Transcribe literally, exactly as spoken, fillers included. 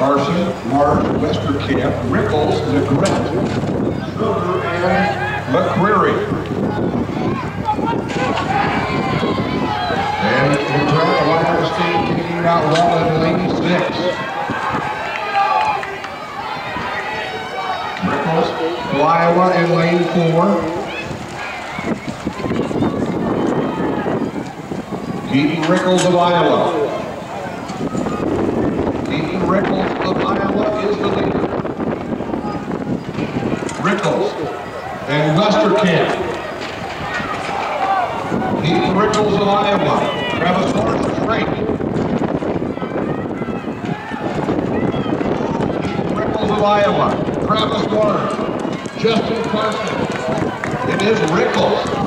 Carson, Mark, Westerkamp, Rickles, Negrete, Sugar, and McCreary. And Negrete, Iowa State, kicking it out well in lane six. Rickles, Iowa in lane four. Keaton Rickles of Iowa. Keaton Rickles of Iowa is the leader. Rickles and Westerkamp. Keaton Rickles of Iowa. Travis Lawrence right. Keaton Rickles of Iowa. Travis Lawrence. Justin Carson. It is Rickles.